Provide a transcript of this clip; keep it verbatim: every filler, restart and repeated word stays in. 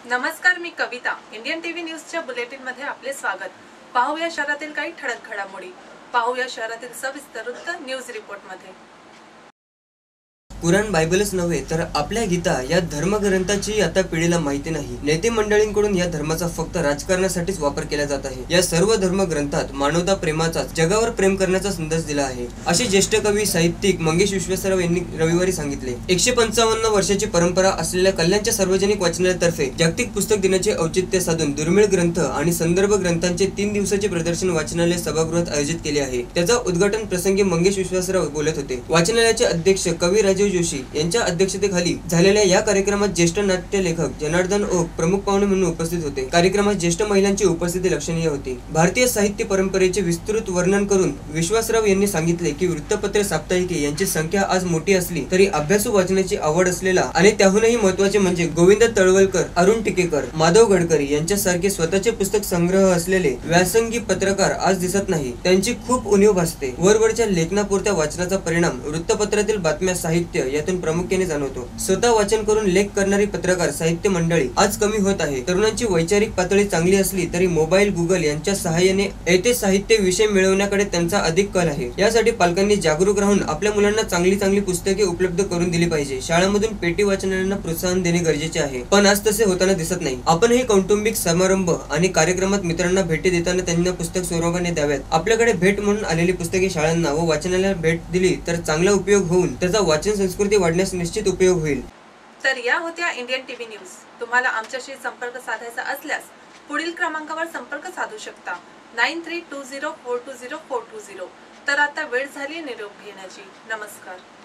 नमस्कार, मी Kavita. Indian TV न्यूजच्या बुलेटिन मध्ये आपले स्वागत. पाहूया शहरातील काही ठळक घडामोडी. पाहूया शहरातील सविस्तर वृत्त न्यूज रिपोर्ट मध्ये. कुराण बायबलच नव्हे तर आपल्या गीता या धर्मग्रंथाची आता पिढीला माहिती नाही. नेते मंडळींकडून या धर्माचा फक्त राजकारणासाठीच वापर केला जात आहे. या सर्व धर्मग्रंथात मानवता प्रेमाचा, जगावर प्रेम करण्याचा संदेश दिला आहे, असे ज्येष्ठ कवी साहित्यिक मंगेश विश्वेश्वरराव यांनी रविवारी सांगितले. एकशे पंचावन्न वर्षाची परंपरा असलेल्या कल्याणच्या सार्वजनिक वाचनालयातर्फे जागतिक पुस्तक दिनाचे औचित्य साधून दुर्मिळ ग्रंथ आणि संदर्भ ग्रंथांचे तीन दिवसाचे प्रदर्शन वाचनालय सभागृहात आयोजित केले आहे. त्याचा उद्घाटन प्रसंगी मंगेश विश्वेश्वरराव बोलत होते. वाचनालयाचे अध्यक्ष कवी राजीव जोशी यांच्या अध्यक्षतेखाली झालेल्या या कार्यक्रमात ज्येष्ठ नाट्य लेखक जनार्दन ओक प्रमुख पाहुणे म्हणून उपस्थित होते. कार्यक्रमात ज्येष्ठ महिलांची उपस्थिती लक्षणीय होती. भारतीय साहित्य परंपरेचे विस्तृत वर्णन करून विश्वासराव यांनी सांगितले की वृत्तपत्रे, साप्ताहिके यांची संख्या आज मोठी असली तरी अभ्यासू वाचनाची आवड असलेला आणि त्याहूनही महत्त्वाचे म्हणजे गोविंद तळवलकर, अरुण टिकेकर, माधव गडकरी यांच्यासारखे स्वतःचे पुस्तक संग्रह असलेले व्यासंगी पत्रकार आज दिसत नाही. त्यांची खूप उणीव भासते. वरवरच्या लेखनापुरत्या वाचनाचा परिणाम वृत्तपत्रातील बातम्या, साहित्य यातून प्रामुख्याने जाणवतो. स्वतः वाचन करून लेख करणारी पत्रकार साहित्य मंडळी आज कमी होत आहे. तरुणांची वैचारिक पातळी चांगली असली तरी मोबाईल, गुगल यांच्या सहाय्याने येथे साहित्य विषय मिळवण्याकडे त्यांचा अधिक कल आहे. यासाठी पालकांनी जागरूक राहून आपल्या मुलांना चांगली चांगली पुस्तके उपलब्ध करून दिली पाहिजे. शाळांमधून पेटी वाचनालयांना प्रोत्साहन देणे गरजेचे आहे, पण आज तसे होताना दिसत नाही. आपणही कौटुंबिक समारंभ आणि कार्यक्रमात मित्रांना भेटी देताना त्यांना पुस्तक स्वरूपाने द्याव्यात. आपल्याकडे भेट म्हणून आलेली पुस्तके शाळांना व वाचनालयाला भेट दिली तर चांगला उपयोग होऊन त्याचा वाचन संस्कृती वाढण्यास निश्चित उपयोग होईल. तर या होत्या इंडियन टीव्ही न्यूज. तुम्हाला आमच्याशी संपर्क साधायचा असल्यास पुढील क्रमांकावर संपर्क साधू शकता. Nine three two zero four two zero four two zero. तर आता वेळ झाली निरोप घेण्याची. नमस्कार.